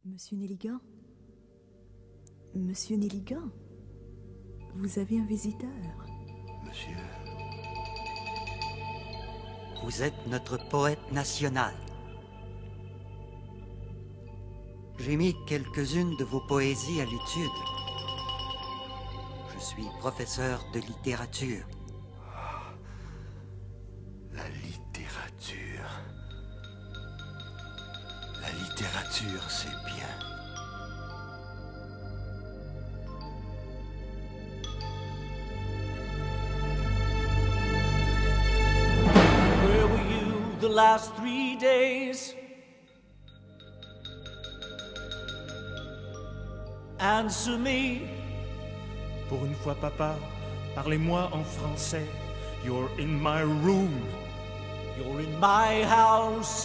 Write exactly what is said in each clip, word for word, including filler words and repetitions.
Monsieur Nelligan? Monsieur Nelligan? Vous avez un visiteur. Monsieur... Vous êtes notre poète national. J'ai mis quelques-unes de vos poésies à l'étude. Je suis professeur de littérature. La littérature... La littérature, c'est bien. Where were you the last three days? Answer me. Pour une fois, papa, parlez-moi en français. You're in my room. You're in my house.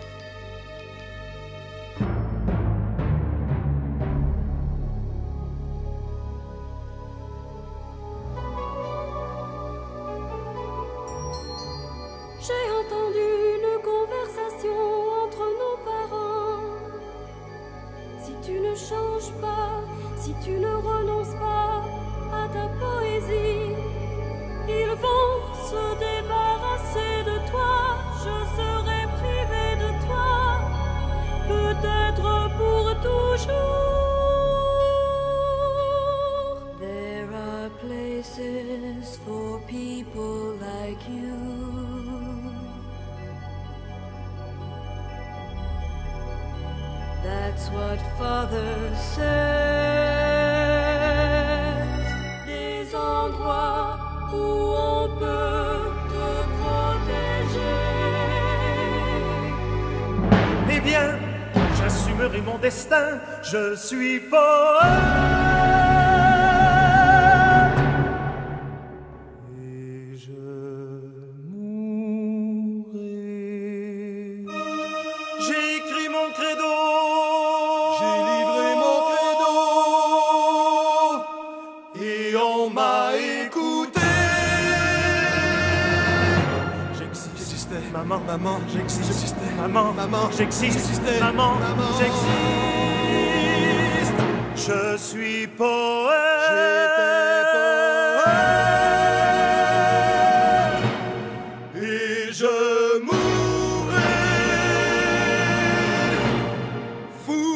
J'ai entendu une conversation entre nos parents. Si tu ne changes pas, si tu ne renonces pas à ta poésie, ils vont se débarrasser de toi. Je serai privé de toi, peut-être pour toujours. There are places for people like you. That's what Father says. Des endroits où on peut te protéger. Eh bien, j'assumerai mon destin. Je suis poète. Et je mourrai. J'ai écrit mon credo. J'ai livré mon credo. Et on m'a écouté. J'existais, maman, maman, j'existe, maman, maman, j'existe, maman, maman. j'existe. Je suis poète. J'étais poète. Et je mourrai fou.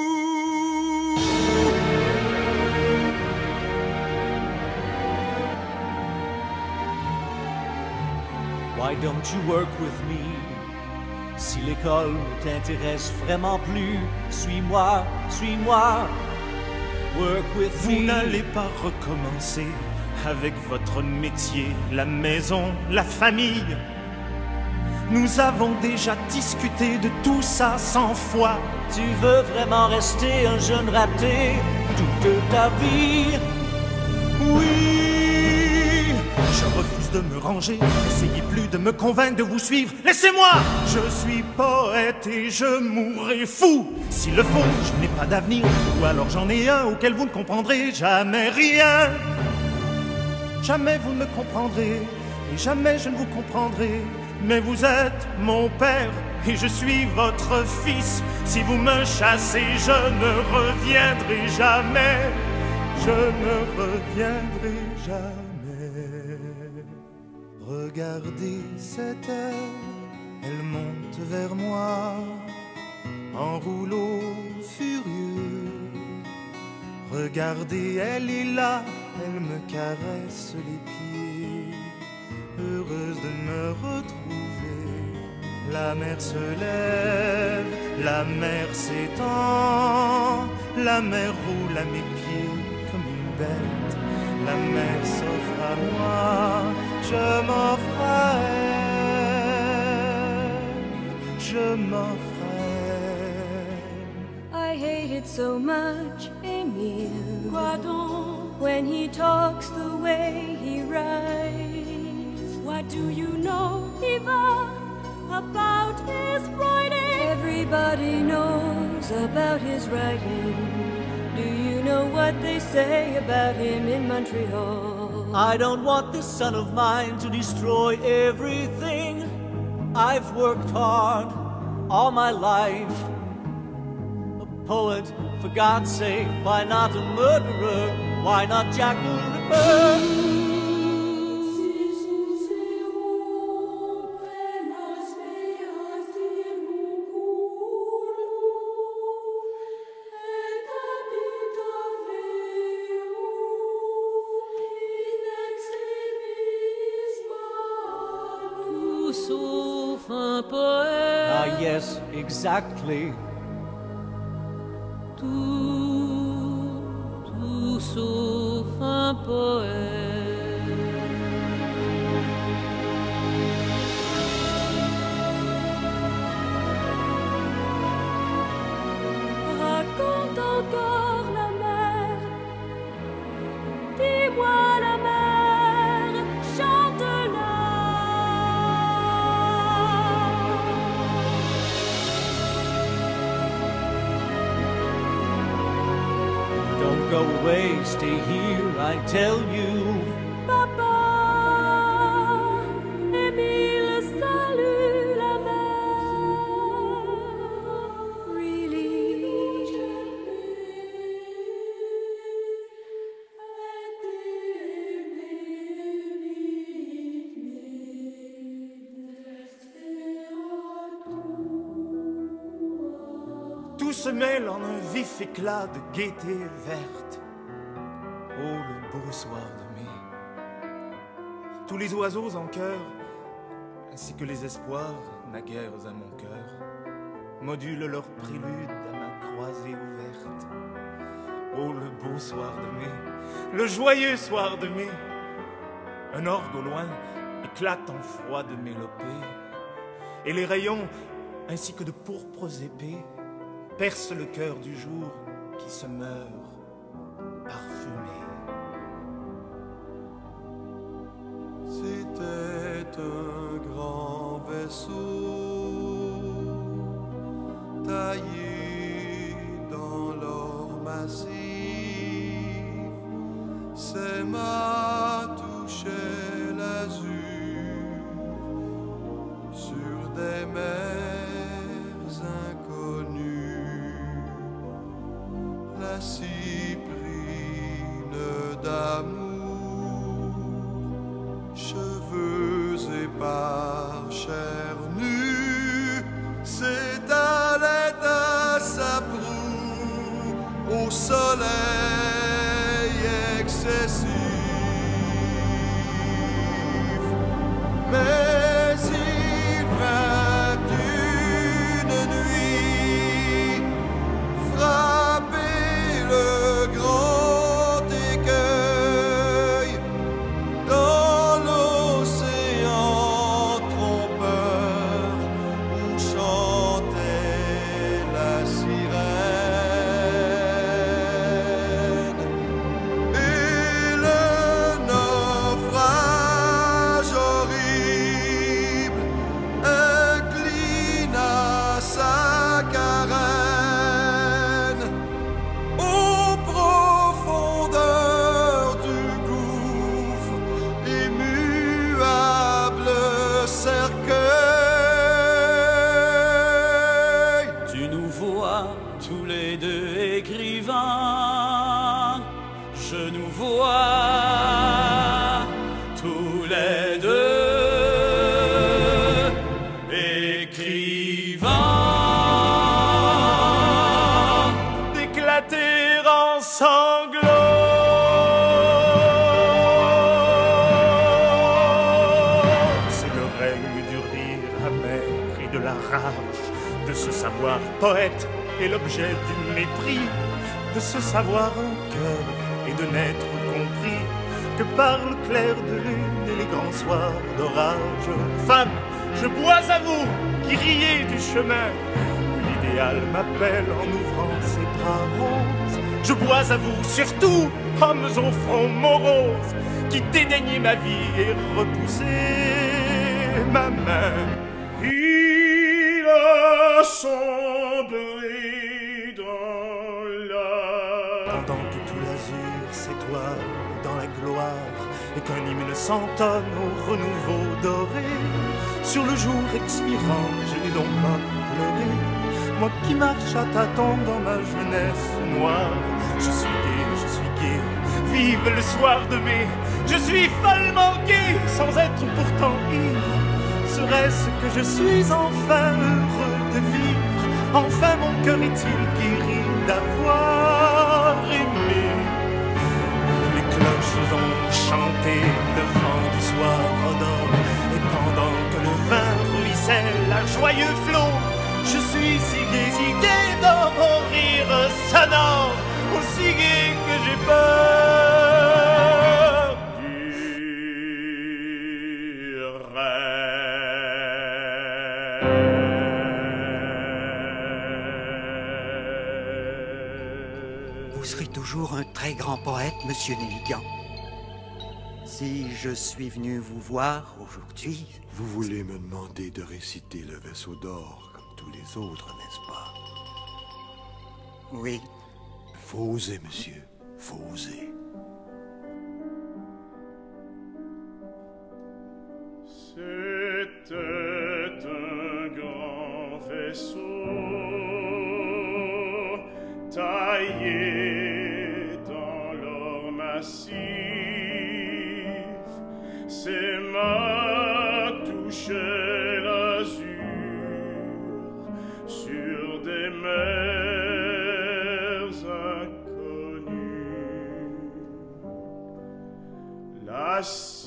Why don't you work with me? Si l'école ne t'intéresse vraiment plus, suis-moi, suis-moi. Work with Vous me. n'allez pas recommencer avec votre métier, la maison, la famille. Nous avons déjà discuté de tout ça cent fois. Tu veux vraiment rester un jeune raté toute ta vie? Oui, je refuse de me ranger. N'essayez plus de me convaincre de vous suivre. Laissez-moi. Je suis poète et je mourrai fou. S'il le faut, je n'ai pas d'avenir. Ou alors j'en ai un auquel vous ne comprendrez jamais rien. Jamais vous ne me comprendrez. Et jamais je ne vous comprendrai. Mais vous êtes mon père et je suis votre fils. Si vous me chassez, je ne reviendrai jamais. Je ne reviendrai jamais. Regardez cette heure, elle monte vers moi en rouleau furieux. Regardez, elle est là, elle me caresse les pieds, heureuse de me retrouver. La mer se lève, la mer s'étend, la mer roule à mes pieds comme une bête. La mer s'offre à moi, je m'offre à elle, je m'offre à elle. I hate it so much, Emile. Quoi donc? When he talks the way he writes. What do you know, Eva, about his writing? Everybody knows about his writing. Do you know what they say about him in Montreal? I don't want this son of mine to destroy everything. I've worked hard all my life, poet, for God's sake, why not a murderer? Why not Jack the Ripper? Sauf un poète. Ah yes, exactly. Tout, tout sauf un poète. Raconte encore la mer. Dis-moi la mer, chante-la. Don't go away, stay here, I tell you. Papa, Émile salue la mer. Really? Tout se mêle en un vif éclat de gaieté verte. Oh, le beau soir de mai. Tous les oiseaux en chœur, ainsi que les espoirs, naguères à mon cœur, modulent leur prélude à ma croisée ouverte. Oh, le beau soir de mai, le joyeux soir de mai. Un orgue au loin éclate en froide mélopée, et les rayons, ainsi que de pourpres épées, perce le cœur du jour qui se meurt parfumé. C'était un grand vaisseau taillé dans l'or massif. Ses mâts touchaient l'azur sur des mers inconnues. La cyprine d'amour, cheveux épars, chair nue, s'étalait à sa proue au soleil excessif. Mais il vint une nuit frapper le grand écueil dans l'océan trompeur où chantait la sirène. Et le naufrage horrible inclina sa carène aux profondeurs du gouffre, immuable cercueil. Tu nous vois tous les deux écrivains, je nous vois tous les deux écrivains, d'éclater en sanglots. C'est le règne du rire amer et de la rage, de se savoir poète et l'objet du mépris, de se savoir un cœur et de n'être compris que par le clair de lune et les grands soirs d'orage. Femme, je bois à vous qui riez du chemin, l'idéal m'appelle en ouvrant ses bras roses. Je bois à vous surtout, hommes au front morose, qui dédaignez ma vie et repoussez ma main. Il a sombré dans la... Pendant que tout l'azur s'étoile dans la gloire et qu'un hymne s'entonne au renouveau doré, sur le jour expirant, je n'ai donc pas pleuré. moi qui marche à tâtons dans ma jeunesse noire. Je suis gai, je suis gai, vive le soir de mai. Je suis follement gai, sans être pourtant ivre. Serait-ce que je suis enfin heureux de vivre? Enfin mon cœur est-il guéri d'avoir aimé? Les cloches ont chanté, le vent du soir redore, et pendant que le vin ruisselle à joyeux flot, je suis si gai, si gai dans mon rire sonore, aussi gai que j'ai peur du rêve. Vous serez toujours un très grand poète, monsieur Nelligan. Si je suis venu vous voir aujourd'hui... Vous voulez me demander de réciter le vaisseau d'or comme tous les autres, n'est-ce pas? Oui. Faut oser, monsieur. Faut oser. C'était un grand vaisseau taillé dans l'or massif. Ses mains touchaient l'azur sur des mers inconnues. La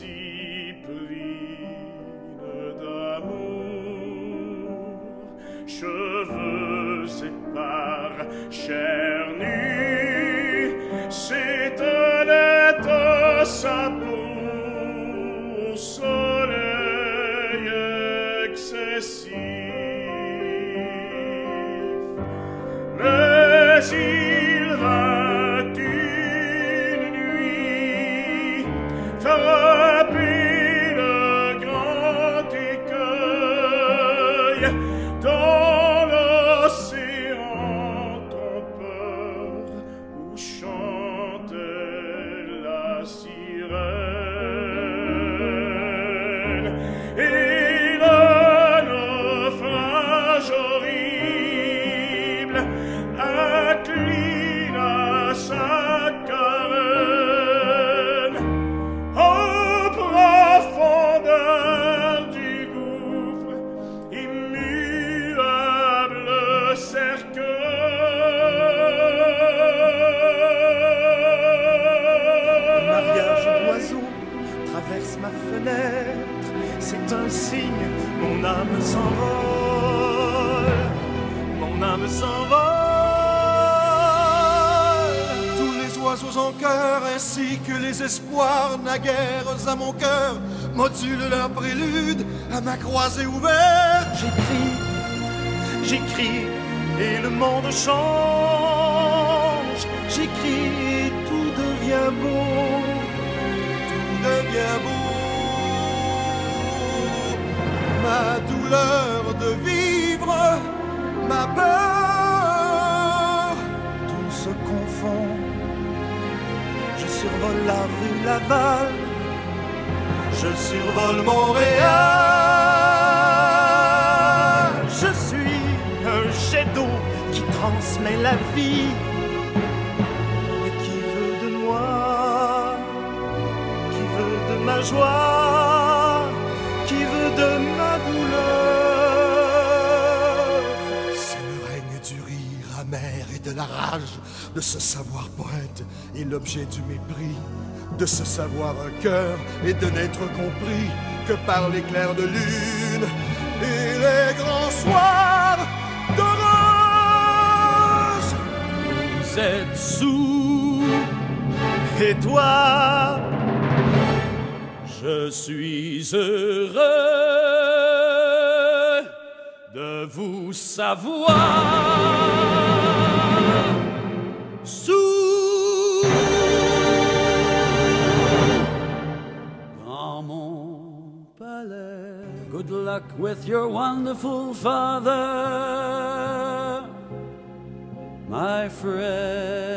cyprine d'amour, cheveux épars, chair nue, s'étonnait à sa peau au soleil excessif. Mais il vint une nuit frapper le grand écueil dans l'océan trompeur où chantait la sirène. Et le naufrage horrible inclina sa carène aux profondeurs du gouffre, immuable cercueil. Le mariage d'oiseaux traverse ma fenêtre, c'est un signe, mon âme s'envole, mon âme s'envole. Tous les oiseaux en chœur, ainsi que les espoirs naguères à mon cœur, modulent leur prélude à ma croisée ouverte. J'écris, j'écris, et le monde change. J'écris et tout devient beau, Tout devient beau. Ma douleur de vivre, ma peur, tout se confond. Je survole la rue Laval, je survole Montréal. Je suis un jet d'eau qui transmet la vie. Mais qui veut de moi? Qui veut de ma joie? Qui veut de ma douleur? c'est le règne du rire amer et de la rage, de se savoir poète et l'objet du mépris, de se savoir un cœur et de n'être compris que par l'éclair de lune et les grands soirs de rose. Vous êtes sourd, Et toi, je suis heureux de vous savoir sourd. Dans mon palais, good luck with your wonderful father, my friend.